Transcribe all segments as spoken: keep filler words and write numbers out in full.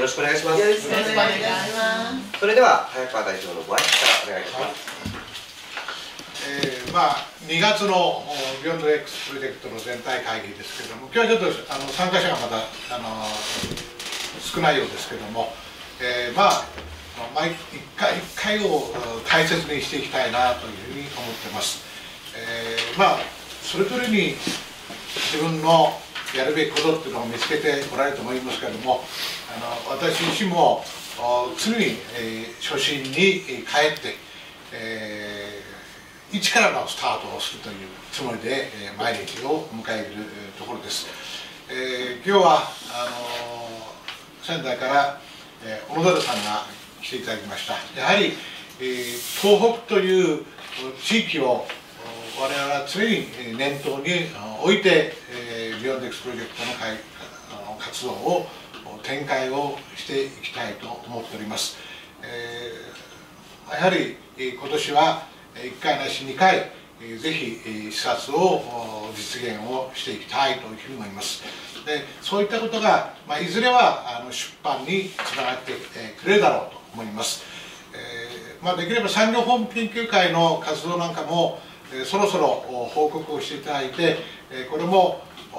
よろしくお願いします。 よろしくお願いします。 それでは早川代表のご挨拶からお願いします。 えー、まあにがつのビヨンド X プロジェクトの全体会議ですけれども、今日はちょっとあの参加者がまだあの少ないようですけれども、えー、まあ毎一回一回を大切にしていきたいなというふうに思ってます。えー、まあそれぞれに自分のやるべきことっていうのを見つけておられると思いますけれども、あの私自身も常に、えー、初心に帰って、えー、一からのスタートをするというつもりで、えー、毎日を迎えるところです。えー、今日はあの仙台から、えー、小野寺さんが来ていただきました。やはり、えー、東北という地域を我々は常に念頭に置いて、えー、ビヨンド X プロジェクトの会活動を展開をしていきたいと思っております。えー、やはり今年はいっかいなしにかいぜひ視察を実現をしていきたいというふうに思います。でそういったことが、まあ、いずれはあの出版につながってくれるだろうと思います。えーまあ、できれば産業法務研究会の活動なんかもえー、そろそろ報告をしていただいて、えー、これも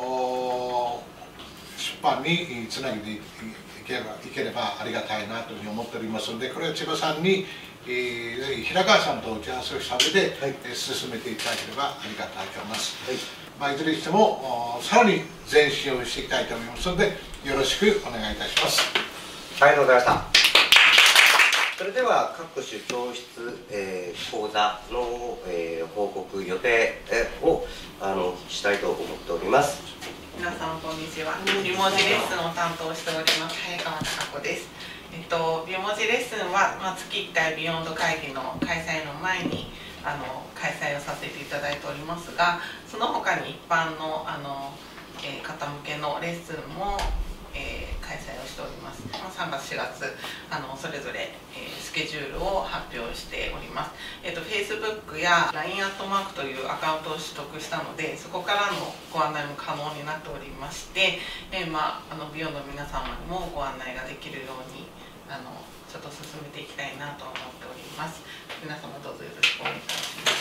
出版につなげていければ、いければありがたいなというふうに思っておりますので、これは千葉さんに、えー、ぜひ平川さんと打ち合わせをした上で、はい、えー、進めていただければありがたいと思います。はい、まあ、いずれにしてもさらに前進をしていきたいと思いますので、よろしくお願いいたします。 ありがとうございました。それでは各種教室、えー、講座の、えー、報告予定をあのしたいと思っております。 皆さんこんにちは。美文字レッスンを担当しております早川貴子です。えっと美文字レッスンは、まあ、月いっかいビヨンド会議の開催の前にあの開催をさせていただいておりますが、その他に一般のあの、えー、方向けのレッスンもえー、開催をしております。さんがつしがつあのそれぞれ、えー、スケジュールを発表しております。えーと、Facebook や ライン アットマークというアカウントを取得したので、そこからのご案内も可能になっておりまして、えーまあ、あのビヨンドの皆様にもご案内ができるようにあのちょっと進めていきたいなと思っております。皆様どうぞよろしくお願いします。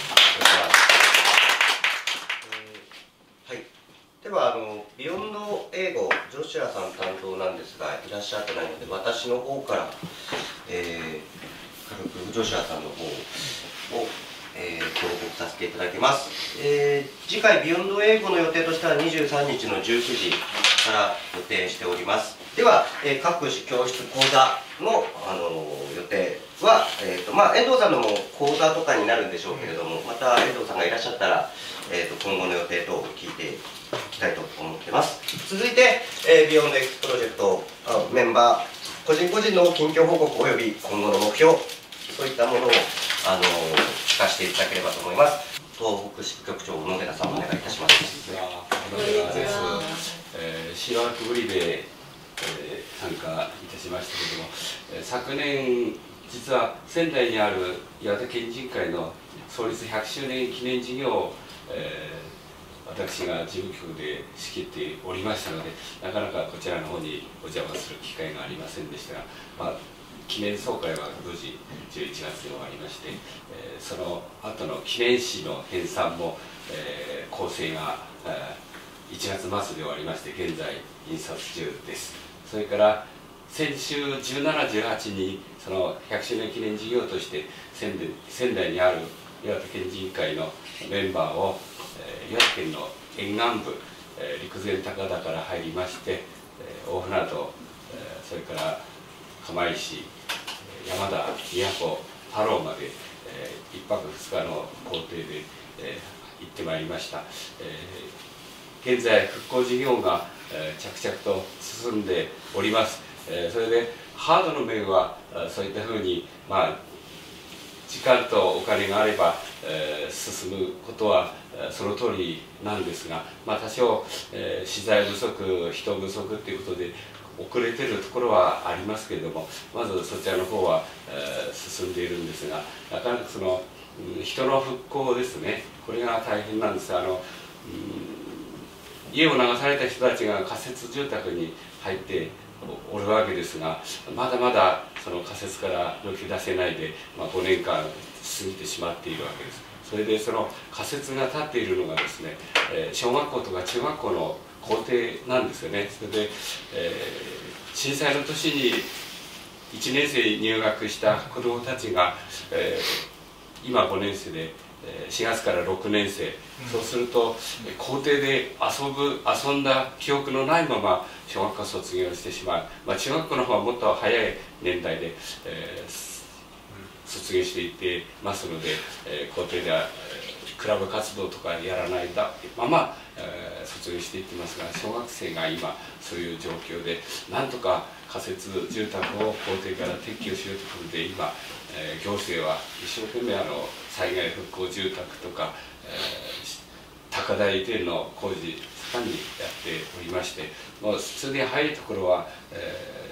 ではあのビヨンド英語ジョシュアさん担当なんですがいらっしゃってないので、私の方から、えー、軽くジョシュアさんの方を、えー、報告させていただきます。えー、次回ビヨンド英語の予定としてはにじゅうさんにちのじゅうくじから予定しております。では、えー、各種教室講座の、あのー、予定は、えーとまあ、遠藤さんのも講座とかになるんでしょうけれども、また遠藤さんがいらっしゃったら、えーと今後の予定等を聞いていきたいと思っています。続いて、えー、ビヨンド X プロジェクトメンバー個人個人の近況報告および今後の目標、そういったものを、あのー、聞かせていただければと思います。東北支局長小野寺さんお願いいたします。 こんにちは。小野寺です。えー、しばらくぶりで、えー、参加いたしましたけども、えー、昨年実は仙台にある岩手県人会の創立ひゃくしゅうねん記念事業を、えー、私が事務局で仕切っておりましたので、なかなかこちらの方にお邪魔する機会がありませんでしたが、まあ、記念総会は無事じゅういちがつに終わりまして、えー、その後の記念誌の編纂も、えー、構成が、えー、いちがつまつで終わりまして現在印刷中です。それから先週じゅうしち、じゅうはちにそのひゃくしゅうねん記念事業として仙台、仙台にある岩手県人会のメンバーを、えー、岩手県の沿岸部、えー、陸前高田から入りまして、えー、大船渡、えー、それから釜石、山田、宮古、ハローまで、えー、いっぱくふつかの行程で、えー、行ってまいりました。えー、現在復興事業が、えー、着々と進んでおります。えー、それでハードの面はそういったふうに、まあ、時間とお金があれば、えー、進むことはその通りなんですが、まあ、多少、えー、資材不足、人不足ということで遅れているところはありますけれども、まずそちらの方は、えー、進んでいるんですが、なかなかその、うん、人の復興ですね、これが大変なんです。あの、うん、家を流された人たちが仮設住宅に入っておるわけですが、まだまだその仮説から抜け出せないで、まあ、ごねんかん過ぎてしまっているわけです。それでその仮説が立っているのがですね、えー、小学校とか中学校の校庭なんですよね。それで、えー、震災の年にいちねん生に入学した子どもたちが、えー、今ごねん生でしがつからろくねん生、うん、そうすると校庭で遊ぶ遊んだ記憶のないまま小学校卒業してしまう、まあ、中学校の方はもっと早い年代で、えー卒業していってますので、えー、校庭では、えー、クラブ活動とかやらないまま、えー、卒業していってますが、小学生が今そういう状況でなんとか仮設住宅を校庭から撤去しようということで今、えー、行政は一生懸命あの災害復興住宅とか、えー、高台移転の工事盛んにやっておりまして、もうすでに早いところは、え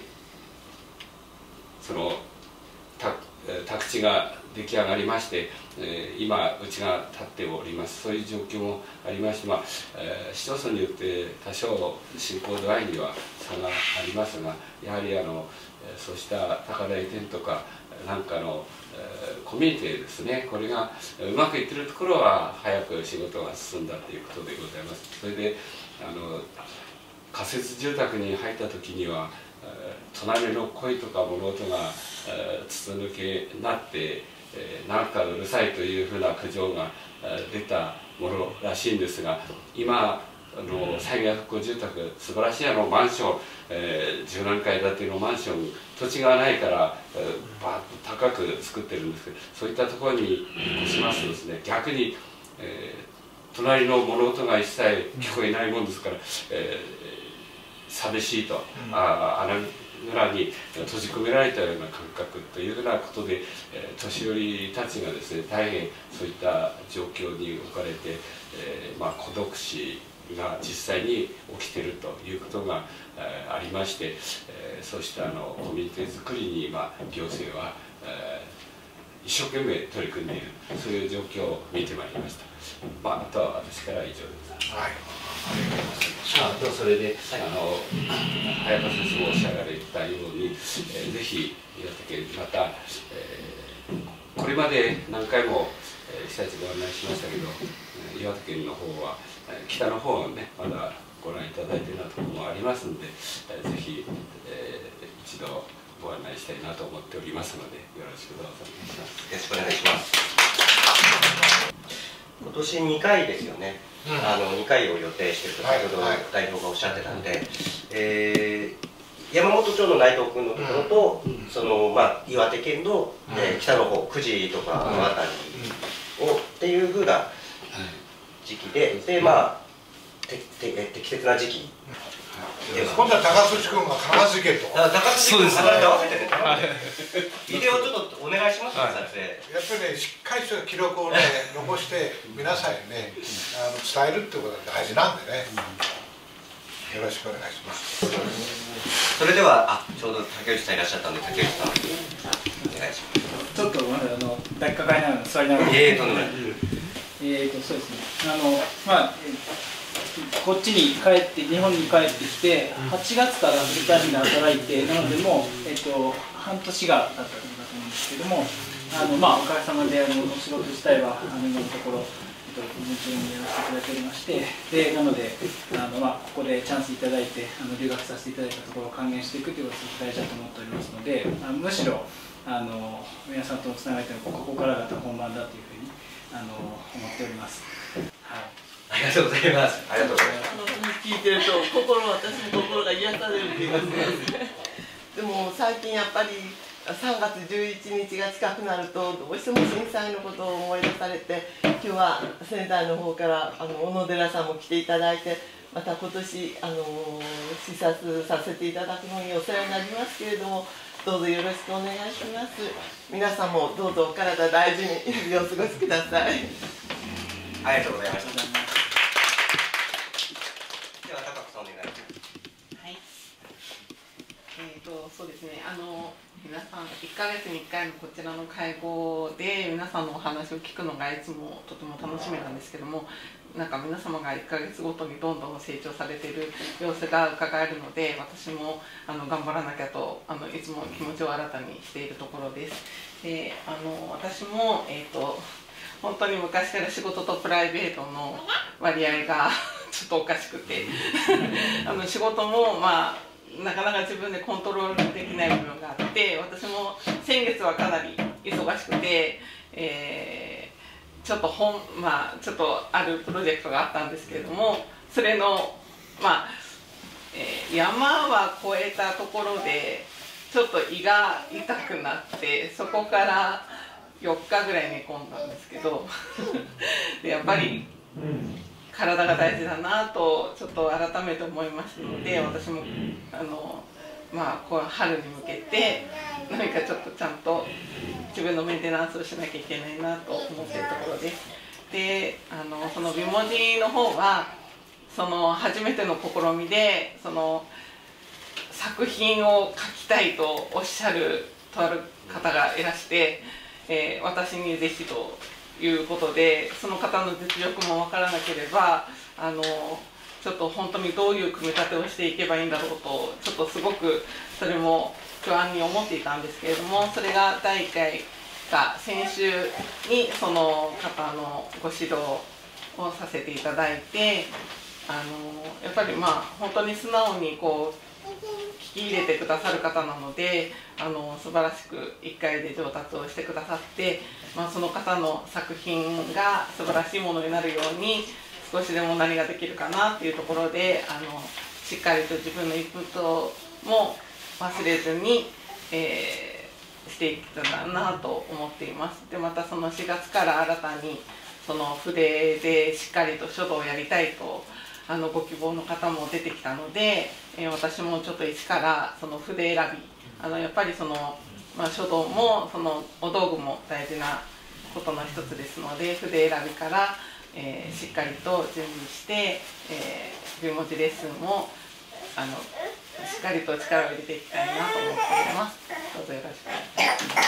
ー、その宅地が出来上がりまして、えー、今うちが建っております。そういう状況もありまして、まあえー、市町村によって多少進行度合いには差がありますが、やはりあのそうした高台移転とかなんかの、えー、コミュニティですね、これがうまくいっているところは早く仕事が進んだということでございます。それであの仮設住宅に入った時には隣の声とか物音が筒抜けになってなんかうるさいというふうな苦情が出たものらしいんですが、今あの災害復興住宅素晴らしいあのマンション、えー、じゅうなんかい建てのマンション、土地がないから、えー、バーッと高く作ってるんですけど、そういったところに引っ越しますとですね、逆に、えー、隣の物音が一切聞こえないもんですから、えー寂しいと、うん、あ穴蔵に閉じ込められたような感覚というようなことで、えー、年寄りたちがですね大変そういった状況に置かれて、えーまあ、孤独死が実際に起きているということが、えー、ありまして、えー、そうしたあのコミュニティ作りに今行政は、えー、一生懸命取り組んでいる、そういう状況を見てまいりました。まあ、あとは私からは以上でございます。はい、あとそれで、あの早川先生もおっしゃられたように、えー、ぜひ岩手県また、えー、これまで何回も、えー、被災地ご案内しましたけど、えー、岩手県の方は、えー、北の方をねまだご覧いただいているようなところもありますので、えー、ぜひ、えー、一度ご案内したいなと思っておりますので、よろしくどうぞお願いします。 よろしくお願いします。今年にかいですよね。うん、あのにかいを予定していると先ほど代表がおっしゃってたんで、はいはい、えー、山本町の内藤君のところと、うん、そのまあ、岩手県の、うん、えー、北の方、久慈とかの辺りを、うん、っていうふうな時期で、でまあ、てて適切な時期。 今度は高須君が必ず行けと。 高須君必ず合わせてね。ビデオちょっとお願いします、撮影。 やっぱりね、しっかりした記録をね、残して皆さんにね、あの伝えるってことが大事なんでね。よろしくお願いします。 それでは、あ、ちょうど竹内さんいらっしゃったんで、竹内さんお願いします。 ちょっとまだあの抱きかかえながら座りながら。 ええ、とんでもない。 えっとそうですね。あのまあ。こっちに帰って日本に帰ってきてはちがつからフルタイムで働いて、なのでもう、えっと、半年が経ったと思うんですけども、あの、まあ、おかげさまであのお仕事自体はあの今のところ、えっと、順調にやらせていただいておりまして、でなのであの、まあ、ここでチャンスいただいてあの留学させていただいたところを還元していくということが大事だと思っておりますので、あのむしろあの皆さんとつながれてここからが本番だというふうにあの思っております。はい、 ありがとうございます。ありがとうございます。 聞いてると心私の心が癒される気がします。でも最近やっぱりさんがつじゅういちにちが近くなるとどうしても震災のことを思い出されて、今日は仙台の方からあの小野寺さんも来ていただいて、また今年あの視察させていただくのにお世話になりますけれども、どうぞよろしくお願いします。皆さんもどうぞお体大事にお過ごしください。 ありがとうございました。では高子さんお願いします。 はい。えっとそうですね。あの皆さんいっかげつにいっかいのこちらの会合で皆さんのお話を聞くのがいつもとても楽しみなんですけども、なんか皆様がいっかげつごとにどんどん成長されている様子が伺えるので、私もあの頑張らなきゃとあのいつも気持ちを新たにしているところです。であの私も、えーと、本当に昔から仕事とプライベートの割合がちょっとおかしくてあの仕事もまあなかなか自分でコントロールできない部分があって、私も先月はかなり忙しくて、えーちょっと本、まあ、ちょっとあるプロジェクトがあったんですけれども、それの、まあえー、山は越えたところでちょっと胃が痛くなって、そこからよっかぐらい寝込んだんですけどでやっぱり体が大事だなとちょっと改めて思いましたので、私もあの、まあ、こう春に向けて何かちょっとちゃんと自分のメンテナンスをしなきゃいけないなと思っているところです。で、あのその美文字の方はその初めての試みで、その作品を書きたいとおっしゃるとある方がいらして、えー、私にぜひということで、その方の実力も分からなければあのちょっと本当にどういう組み立てをしていけばいいんだろうと、ちょっとすごくそれも不安に思っていたんですけれども、それがだいいっかいが先週にその方のご指導をさせていただいて、あのやっぱりまあ本当に素直にこう聞き入れてくださる方なので、あの素晴らしくいっかいで上達をしてくださって、まあ、その方の作品が素晴らしいものになるように少しでも何ができるかなっていうところで、あのしっかりと自分のインプットも忘れずに、えー、していけたらなと思っています。でまたそのしがつから新たにその筆でしっかりと書道をやりたいとあのご希望の方も出てきたので、えー、私もちょっと一からその筆選び、あのやっぱりその、まあ、書道もそのお道具も大事なことの一つですので、筆選びから、えー、しっかりと準備して、えー、美文字レッスンもあのしっかりと力を入れていきたいなと思っております。どうぞよろしくお願いします。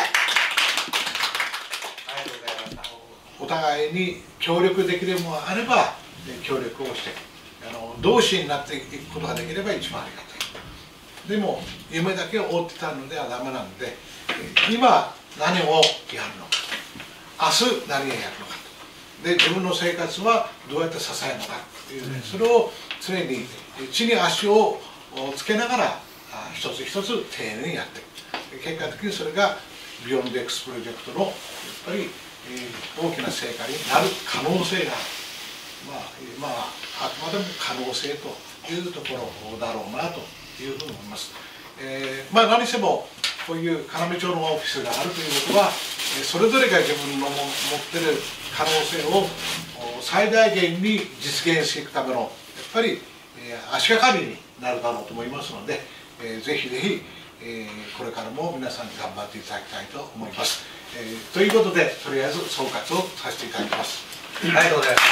ありがとうございました。 お互いに協力できるものがあれば協力をして、あの同志になっていくことができれば一番ありがたい。でも夢だけを追ってたのではダメなので、今何をやるのか、明日何をやるのかと、で自分の生活はどうやって支えるのかっていうね、それを常に地に足をつけながら一つ一つ丁寧にやっていく。結果的にそれがビヨンド X プロジェクトのやっぱり大きな成果になる可能性がある。まあ、まあ、あくまでも可能性というところだろうなというふうに思います。えー、まあ何してもこういう要町のオフィスがあるということは、それぞれが自分の持っている可能性を最大限に実現していくためのやっぱり足がかりになるだろうと思いますので、えー、ぜひぜひ、えー、これからも皆さんに頑張っていただきたいと思います。えー、ということでとりあえず総括をさせていただきます。 ありがとうございます。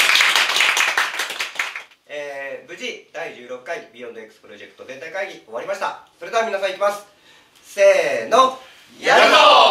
えー、無事だいじゅうろっかいビヨンド X プロジェクト全体会議終わりました。それでは皆さんいきます。せーの、やるぞー。